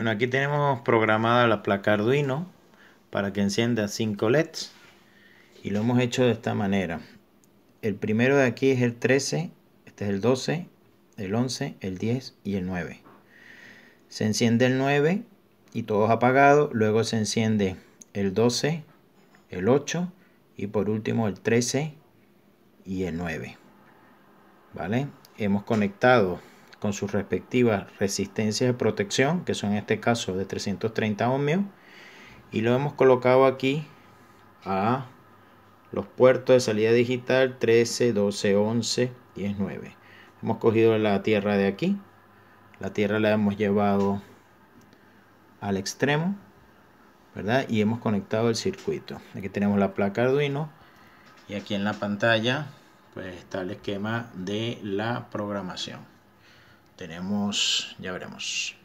Bueno, aquí tenemos programada la placa Arduino para que encienda 5 LEDs y lo hemos hecho de esta manera. El primero de aquí es el 13, este es el 12, el 11, el 10 y el 9. Se enciende el 9 y todos apagados, luego se enciende el 12, el 8 y por último el 13 y el 9. ¿Vale? Hemos conectado con sus respectivas resistencias de protección, que son en este caso de 330 ohmios, y lo hemos colocado aquí a los puertos de salida digital 13, 12, 11, 10, 9. Hemos cogido la tierra de aquí, la tierra la hemos llevado al extremo, ¿verdad? Y hemos conectado el circuito. Aquí tenemos la placa Arduino y aquí en la pantalla pues está el esquema de la programación. Tenemos, ya veremos.